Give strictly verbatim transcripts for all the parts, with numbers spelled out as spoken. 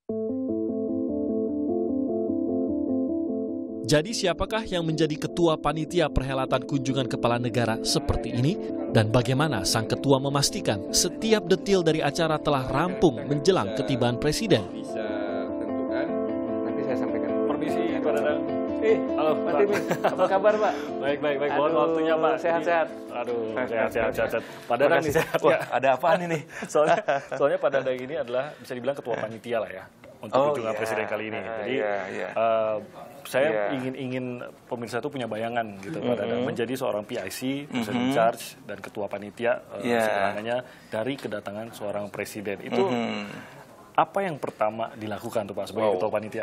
Jadi siapakah yang menjadi ketua panitia perhelatan kunjungan kepala negara seperti ini? Dan bagaimana sang ketua memastikan setiap detil dari acara telah rampung menjelang ketibaan presiden? Bisa tentukan, nanti saya sampaikan. Permisi, Pak Dadang. Eh, Halo, Pak Pak. Timin, apa kabar, Pak? Baik, baik, baik. Mohon Aduh, waktunya, Pak. sehat-sehat. Aduh, sehat, sehat, sehat, sehat. Pak Dadang nih sehat. Wah, Ya. ada apaan ini? Soalnya, soalnya Pak Dadang ini adalah bisa dibilang ketua panitia lah ya untuk Oh, kunjungan iya. presiden kali ini. Jadi, Iya, iya. eh, saya Iya. ingin ingin pemirsa itu punya bayangan gitu, Pak Dadang, menjadi seorang P I C, President Mhm. Charge dan ketua panitia eh, Iya. sebenarnya dari kedatangan seorang presiden itu. Mhm. Apa yang pertama dilakukan tuh Pak sebagai Wow. ketua panitia?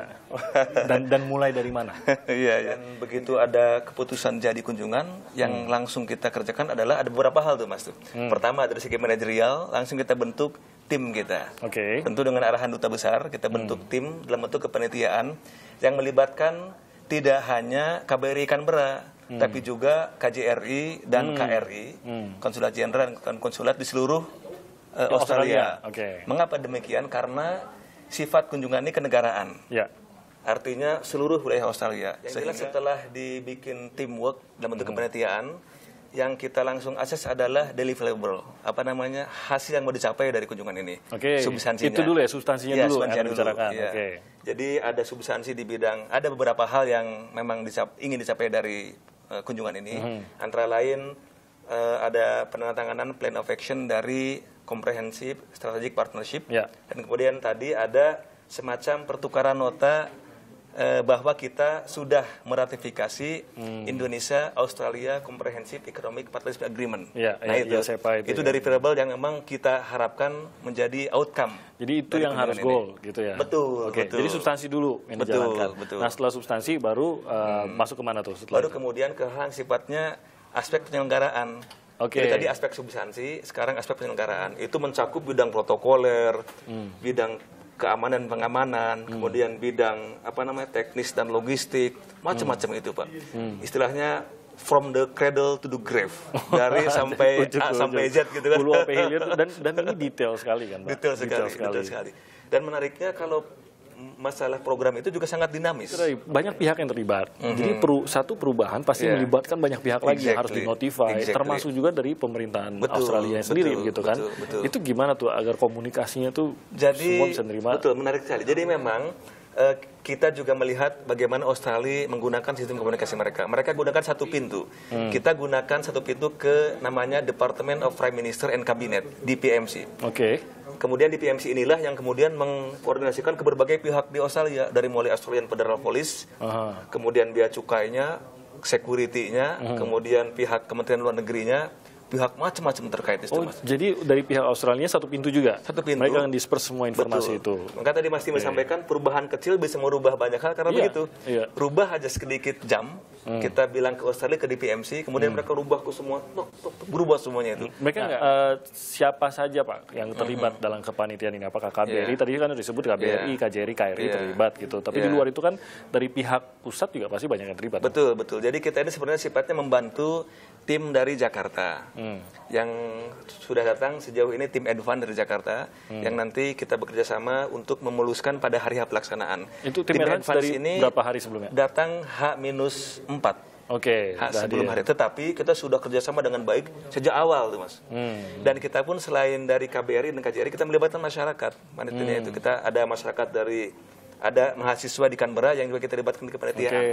Dan dan mulai dari mana? Iya, ya. Dan begitu ada keputusan jadi kunjungan, yang Hmm. langsung kita kerjakan adalah ada beberapa hal tuh, Mas. Tuh. Hmm. Pertama, dari segi manajerial, langsung kita bentuk tim kita. Oke. Tentu dengan arahan duta besar, kita bentuk Hmm. tim dalam bentuk kepanitiaan yang melibatkan tidak hanya K B R I Canberra, Hmm. tapi juga K J R I dan Hmm. K R I, Hmm. konsulat jenderal dan konsulat di seluruh uh, Di Australia. Australia, oke. Mengapa demikian? Karena sifat kunjungan ini kenegaraan. Ya. Artinya seluruh wilayah Australia. Yang jelas setelah dibikin teamwork dalam bentuk kepanitiaan, yang kita langsung akses adalah deliverable. Apa namanya? Hasil yang mau dicapai dari kunjungan ini. Oke. Substansinya. Itu dulu ya, substansinya Ya, dulu substansinya yang dulu. dibicarakan. Iya. Oke. Jadi ada substansi di bidang, ada beberapa hal yang memang dicap, ingin dicapai dari uh, kunjungan ini. Mhm. Antara lain uh, ada penandatanganan plan of action dari Comprehensive Strategic Partnership. Ya. Dan kemudian tadi ada semacam pertukaran nota eh, bahwa kita sudah meratifikasi Hmm. Indonesia Australia Comprehensive Economic Partnership Agreement. Ya, nah ya, itu, ya, SEPA itu itu ya. dari variable yang memang kita harapkan menjadi outcome. Jadi itu dari yang harus kunjungan goal ini. gitu ya. Betul, Oke. betul. Jadi substansi dulu yang Betul, dijalankan. betul. Nah setelah substansi baru uh, masuk kemana tuh? Setelah Baru itu? kemudian ke hal yang sifatnya aspek penyelenggaraan. Oke. Jadi tadi aspek substansi, sekarang aspek penyelenggaraan. Itu mencakup bidang protokoler, Hmm. bidang keamanan pengamanan, kemudian bidang apa namanya teknis dan logistik, macam-macam itu, Pak. Hmm. Istilahnya from the cradle to the grave, dari sampai Ujung A ke sampai ujung. Z gitu kan. Hulu sampai hilir dan dan ini detail sekali kan, Pak. Detail sekali, detail sekali. Dan menariknya kalau masalah program itu juga sangat dinamis. Banyak pihak yang terlibat. Jadi peru, satu perubahan pasti Yeah. melibatkan banyak pihak lagi yang harus Exactly. dinotify, Exactly. termasuk juga dari pemerintahan Betul, Australia betul, sendiri gitu kan. betul, betul. Itu gimana tuh agar komunikasinya tuh Jadi semua bisa nerima? betul, menarik sekali. Jadi memang eh, kita juga melihat bagaimana Australia menggunakan sistem komunikasi mereka. Mereka gunakan satu pintu. Hmm. Kita gunakan satu pintu ke namanya Department of Prime Minister and Cabinet, D P M C. Oke. Kemudian D P M C inilah yang kemudian mengkoordinasikan ke berbagai pihak di Australia, dari mulai Australian Federal Police, Aha. kemudian bea cukainya, security-nya, Hmm. kemudian pihak Kementerian Luar Negerinya, pihak macam-macam terkait itu, Oh, Mas. jadi dari pihak Australia satu pintu juga? Satu pintu. Mereka yang disperse semua informasi Betul. itu? Maka tadi Mas Timi sampaikan perubahan kecil bisa merubah banyak hal karena Iya, begitu. iya. Rubah aja sedikit jam, kita bilang ke Australia, ke D P M C, kemudian mereka rubah ke semua, tok, tok, tok, berubah semuanya itu. Mereka nggak, eh, siapa saja Pak yang terlibat dalam kepanitiaan ini? Apakah K B R I, Iya. tadi kan disebut K B R I, Iya. K J R I, K R I Iya. terlibat gitu. Tapi di Iya. luar itu kan dari pihak pusat juga pasti banyak yang terlibat. Betul, betul. Jadi kita ini sebenarnya sifatnya membantu tim dari Jakarta Hmm. yang sudah datang sejauh ini, tim advance dari Jakarta Hmm. yang nanti kita bekerja sama untuk memuluskan pada hari H pelaksanaan. Itu tim advance dari berapa hari sebelumnya? Datang H minus empat. Oke, Ha, udah sebelum hadir. hari, tetapi kita sudah kerjasama dengan baik sejak awal tuh, Mas. Hmm. Dan kita pun selain dari K B R I dan K J R I, kita melibatkan masyarakat. Manitinya Hmm. itu kita ada masyarakat dari, ada mahasiswa di Canberra yang juga kita libatkan ke kepanitiaan. Oke.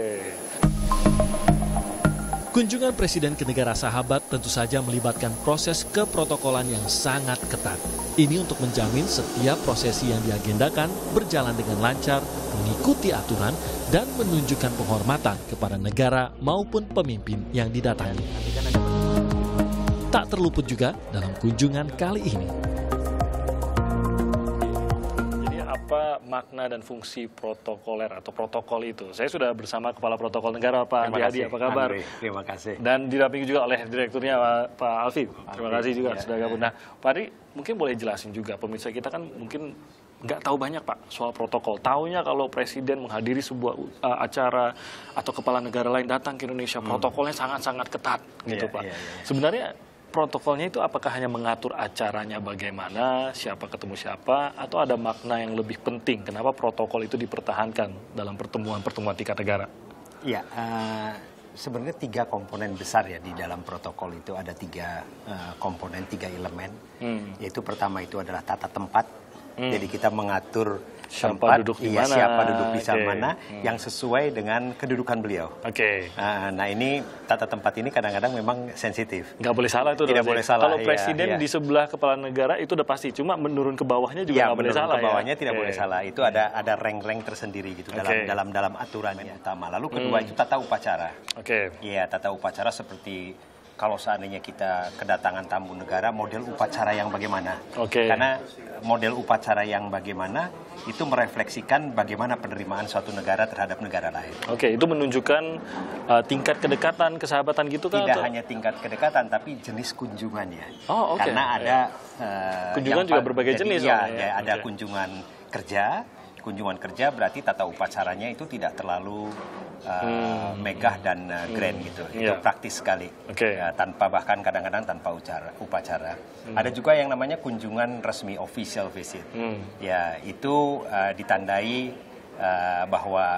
Kunjungan Presiden ke negara sahabat tentu saja melibatkan proses keprotokolan yang sangat ketat. Ini untuk menjamin setiap prosesi yang diagendakan berjalan dengan lancar, mengikuti aturan, dan menunjukkan penghormatan kepada negara maupun pemimpin yang didatangi. Tak terluput juga dalam kunjungan kali ini. Jadi apa makna dan fungsi protokoler atau protokol itu? Saya sudah bersama Kepala Protokol Negara Pak Andi Hadi, apa kabar? Andre, terima kasih. Dan didampingi juga oleh direkturnya Pak Pak Alfi. Terima Alfi, kasih juga ya, sudah gabung. Nah, Pak Andi mungkin boleh jelasin juga, pemirsa kita kan mungkin nggak tahu banyak Pak soal protokol. Taunya kalau presiden menghadiri sebuah uh, acara atau kepala negara lain datang ke Indonesia, protokolnya sangat-sangat ketat gitu Iya, Pak. iya, iya. Sebenarnya protokolnya itu apakah hanya mengatur acaranya bagaimana, siapa ketemu siapa, atau ada makna yang lebih penting? Kenapa protokol itu dipertahankan dalam pertemuan-pertemuan tingkat negara? Ya, uh, sebenarnya tiga komponen besar ya di dalam protokol itu ada tiga uh, komponen, tiga elemen. Hmm. Yaitu pertama itu adalah tata tempat. Hmm. Jadi kita mengatur siapa tempat, duduk di iya, mana, siapa duduk di okay. mana, hmm. yang sesuai dengan kedudukan beliau. Oke. Okay. Nah, nah ini tata tempat ini kadang-kadang memang sensitif. Nggak boleh salah itu. Tidak boleh salah. Kalau presiden iya, iya. di sebelah kepala negara itu udah pasti. Cuma menurun ke bawahnya juga ya, nggak boleh salah. Ke bawahnya ya? tidak okay. boleh salah. Itu ada ada rank-rank tersendiri gitu okay. dalam dalam dalam aturan yang utama. Lalu kedua hmm. itu tata upacara. Oke. Okay. Iya, tata upacara seperti kalau seandainya kita kedatangan tamu negara, model upacara yang bagaimana? Oke. Okay. Karena model upacara yang bagaimana itu merefleksikan bagaimana penerimaan suatu negara terhadap negara lain. Oke, okay, itu menunjukkan uh, tingkat kedekatan, kesahabatan gitu kan? Tidak atau? hanya tingkat kedekatan, tapi jenis kunjungannya. Oh, oke. Okay. Karena ada yeah. uh, kunjungan juga berbagai jadi, jenis. Ya, ya, ya ada okay. kunjungan kerja. Kunjungan kerja berarti tata upacaranya itu tidak terlalu uh, hmm. megah dan uh, grand hmm. gitu. Itu yeah. praktis sekali. Okay. Ya, tanpa bahkan kadang-kadang tanpa ucara, upacara. Hmm. Ada juga yang namanya kunjungan resmi, official visit. Hmm. Ya, itu uh, ditandai uh, bahwa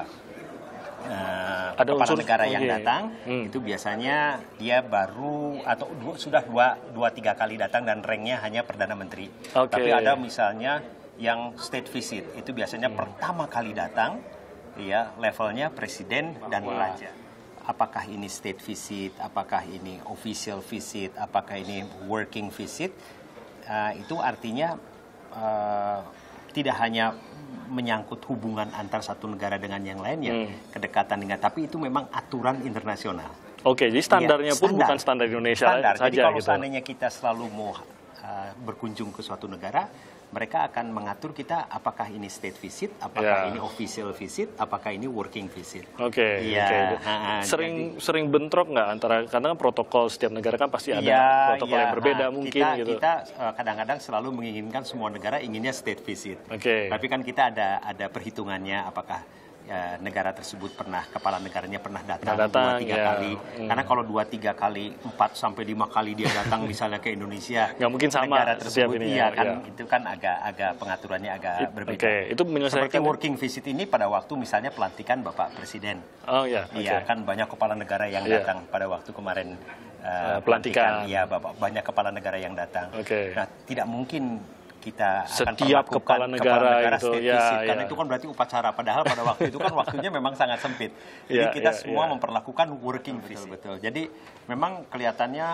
uh, ada kepala unsur, negara okay. yang datang hmm. itu biasanya dia baru atau dua, sudah dua dua tiga kali datang dan ranknya hanya perdana menteri. Okay. Tapi ada misalnya yang state visit itu biasanya hmm. pertama kali datang, ya levelnya presiden dan wow. raja. Apakah ini state visit, apakah ini official visit, apakah ini working visit? Uh, itu artinya uh, tidak hanya menyangkut hubungan antar satu negara dengan yang lainnya, hmm. kedekatan dengan, tapi itu memang aturan internasional. Oke, jadi standarnya ya, pun standar. bukan standar Indonesia standar. saja. Jadi kalau gitu. seandainya kita selalu mau uh, berkunjung ke suatu negara, mereka akan mengatur kita apakah ini state visit, apakah yeah. ini official visit, apakah ini working visit. Oke. Okay, ya, okay. uh, sering jadi, sering bentrok nggak antara, karena protokol setiap negara kan pasti ada ya, protokol ya, yang berbeda nah, mungkin kita, gitu. Kita uh, kadang-kadang selalu menginginkan semua negara inginnya state visit. Oke. Okay. Tapi kan kita ada ada perhitungannya apakah ya, negara tersebut pernah, kepala negaranya pernah datang, datang dua tiga ya. kali. Hmm. Karena kalau dua tiga kali, empat sampai lima kali dia datang misalnya ke Indonesia, nggak mungkin sama negara tersebut, ini iya ya, kan, ya. itu kan agak agak pengaturannya agak It, berbeda. Okay. Itu menyelesaikan. Seperti working visit ini pada waktu misalnya pelantikan Bapak Presiden. Oh ya. Iya okay. kan banyak kepala negara yang yeah. datang pada waktu kemarin uh, uh, pelantikan. Iya, Bapak, banyak kepala negara yang datang. Okay. Nah, tidak mungkin kita setiap akan kepala negara, kepala negara itu, state ya, visit, ya. karena itu kan berarti upacara. Padahal pada waktu itu kan waktunya memang sangat sempit. Jadi ya, kita ya, semua ya. memperlakukan working visit. Betul, betul. Jadi memang kelihatannya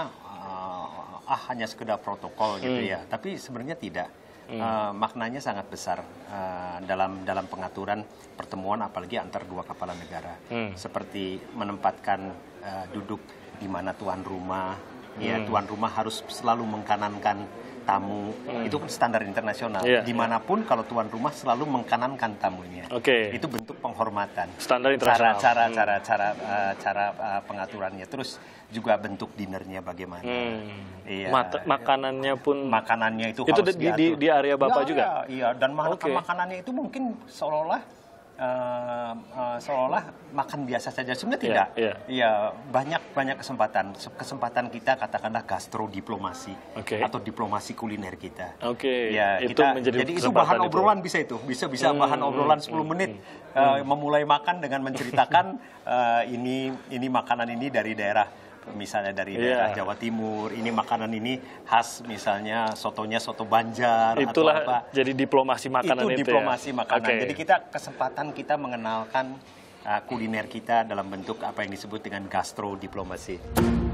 uh, ah hanya sekedar protokol gitu hmm. ya. Tapi sebenarnya tidak. Hmm. Uh, maknanya sangat besar uh, dalam dalam pengaturan pertemuan, apalagi antar dua kepala negara. Hmm. Seperti menempatkan uh, duduk di mana tuan rumah. Hmm. Ya, tuan rumah harus selalu mengkanankan tamu, hmm. itu kan standar internasional. Yeah, Dimanapun yeah. kalau tuan rumah selalu mengkanankan tamunya, okay. itu bentuk penghormatan. Standar internasional. Cara-cara hmm. cara cara uh, cara uh, pengaturannya, terus juga bentuk dinernya bagaimana. Hmm. Iya. Mat- makanannya pun. Makanannya itu, itu harus di, di, di area bapak ya, juga. Iya, iya. Dan okay. makanannya itu mungkin seolah-olah Uh, uh, seolah makan biasa saja, sebenarnya tidak. Iya, yeah, yeah. banyak banyak kesempatan. Kesempatan kita katakanlah gastrodiplomasi okay. atau diplomasi kuliner kita. Oke. Okay. Ya, itu kita, menjadi jadi itu bahan itu. obrolan bisa itu, bisa bisa hmm, bahan obrolan sepuluh menit. Hmm, uh, hmm. Memulai makan dengan menceritakan uh, ini ini makanan ini dari daerah. Misalnya dari daerah yeah. Jawa Timur, ini makanan ini khas, misalnya sotonya soto Banjar. Itulah atau apa. Jadi diplomasi makanan itu, itu diplomasi ya? makanan. Okay. Jadi kita kesempatan kita mengenalkan uh, kuliner kita dalam bentuk apa yang disebut dengan gastrodiplomasi.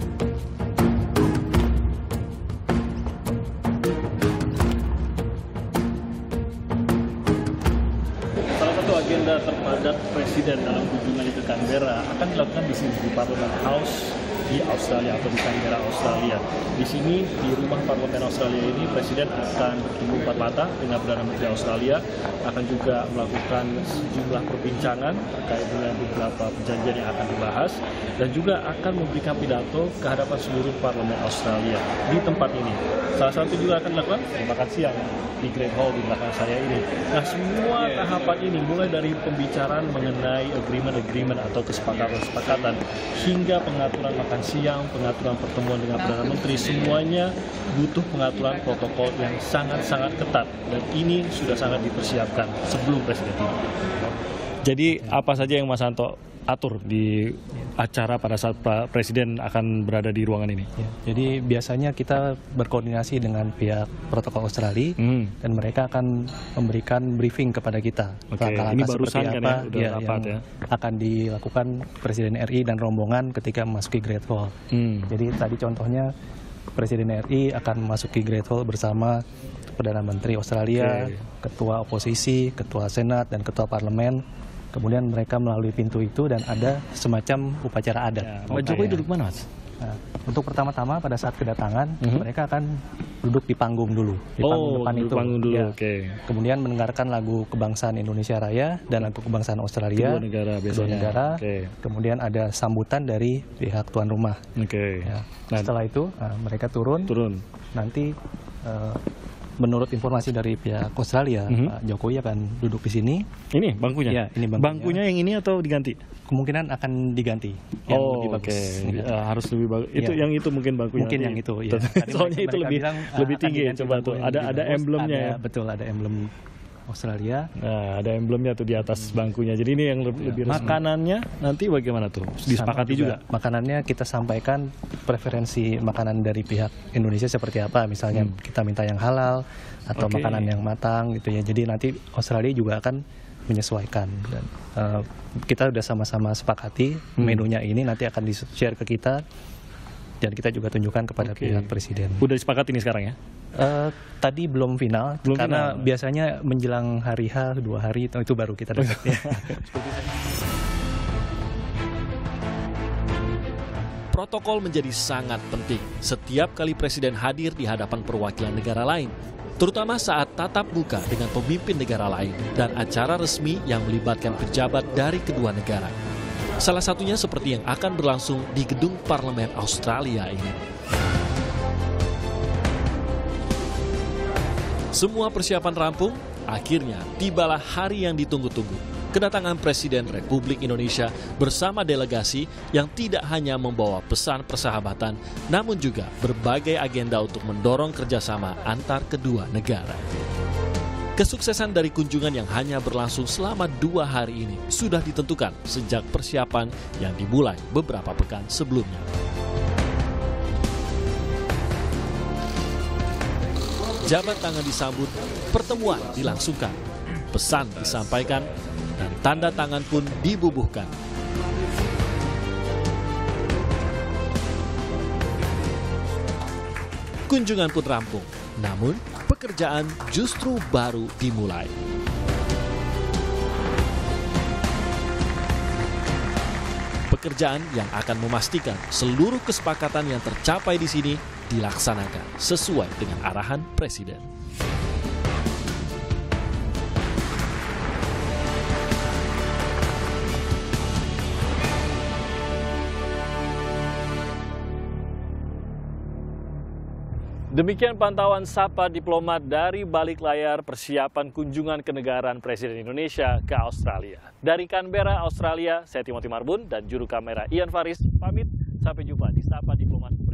Salah satu agenda terpadat Presiden dalam kunjungannya ke Canberra akan dilakukan di sini di Parliament House di Australia atau di Canberra, Australia. Di sini, di rumah Parlemen Australia ini, Presiden akan bertemu empat mata dengan Perdana Menteri Australia, akan juga melakukan sejumlah perbincangan terkait dengan beberapa perjanjian yang akan dibahas, dan juga akan memberikan pidato ke hadapan seluruh Parlemen Australia di tempat ini. Salah satu juga akan dilakukan makan siang di Great Hall di belakang saya ini. Nah, semua tahapan ini mulai dari pembicaraan mengenai agreement-agreement atau kesepakatan-kesepakatan hingga pengaturan makan makan siang, pengaturan pertemuan dengan Perdana Menteri, semuanya butuh pengaturan protokol yang sangat-sangat ketat. Dan ini sudah sangat dipersiapkan sebelum Presiden tiba. Jadi apa saja yang Mas Anto atur di acara pada saat Presiden akan berada di ruangan ini? Ya, jadi biasanya kita berkoordinasi dengan pihak protokol Australia hmm. dan mereka akan memberikan briefing kepada kita. Oke, ini barusan kan ya, udah ya, rapat yang ya. akan dilakukan Presiden R I dan rombongan ketika memasuki Great Wall. Hmm. Jadi tadi contohnya Presiden R I akan memasuki Great Wall bersama Perdana Menteri Australia, okay. Ketua Oposisi, Ketua Senat, dan Ketua Parlemen. Kemudian mereka melalui pintu itu dan ada semacam upacara adat. Ya, Pak Jokowi duduk mana, Mas? Nah, untuk pertama-tama pada saat kedatangan, uh-huh. mereka akan duduk di panggung dulu. Di oh, panggung depan itu. Panggung dulu, ya. oke. Okay. Kemudian mendengarkan lagu kebangsaan Indonesia Raya dan lagu kebangsaan Australia. Kedua negara biasanya. Kedua negara. Okay. Kemudian ada sambutan dari pihak tuan rumah. Oke. Okay. Ya. Nah, setelah itu nah, mereka turun. Turun. Nanti uh, menurut informasi dari pihak Australia, mm-hmm. Pak Jokowi akan duduk di sini. Ini bangkunya? Ya, ini bangkunya. Bangkunya yang ini atau diganti? Kemungkinan akan diganti. Yang oh, lebih bagus. Okay. Ya, harus lebih bagus. Itu ya. Yang itu mungkin bangkunya. Mungkin nanti. yang itu, ya. Soalnya itu lebih bilang, lebih tinggi ya. Coba tuh. Ada ada emblemnya. Ada, betul, ada emblem Australia. Nah, ada emblemnya tuh di atas bangkunya. Jadi ini yang lebih, ya, lebih makanannya nanti bagaimana tuh? Disepakati juga, juga. Makanannya kita sampaikan preferensi makanan dari pihak Indonesia seperti apa. Misalnya hmm. kita minta yang halal atau okay. makanan yang matang gitu ya. Jadi nanti Australia juga akan menyesuaikan dan uh, kita sudah sama-sama sepakati hmm. menunya ini nanti akan di-share ke kita dan kita juga tunjukkan kepada okay. pihak Presiden. Udah disepakati ini sekarang ya? Uh, tadi belum final, belum karena final. Biasanya menjelang hari H, dua hari itu, itu baru kita dapat. Protokol menjadi sangat penting setiap kali Presiden hadir di hadapan perwakilan negara lain, terutama saat tatap muka dengan pemimpin negara lain dan acara resmi yang melibatkan pejabat dari kedua negara. Salah satunya seperti yang akan berlangsung di gedung Parlemen Australia ini. Semua persiapan rampung, akhirnya tibalah hari yang ditunggu-tunggu. Kedatangan Presiden Republik Indonesia bersama delegasi yang tidak hanya membawa pesan persahabatan, namun juga berbagai agenda untuk mendorong kerjasama antar kedua negara. Kesuksesan dari kunjungan yang hanya berlangsung selama dua hari ini sudah ditentukan sejak persiapan yang dimulai beberapa pekan sebelumnya. Jabat tangan disambut, pertemuan dilangsungkan, pesan disampaikan, dan tanda tangan pun dibubuhkan. Kunjungan pun rampung, namun pekerjaan justru baru dimulai. Pekerjaan yang akan memastikan seluruh kesepakatan yang tercapai di sini dilaksanakan sesuai dengan arahan Presiden. Demikian pantauan Sapa Diplomat dari balik layar persiapan kunjungan kenegaraan Presiden Indonesia ke Australia. Dari Canberra, Australia, saya Timothy Marbun dan juru kamera Ian Faris pamit. Sampai jumpa di Sapa Diplomat.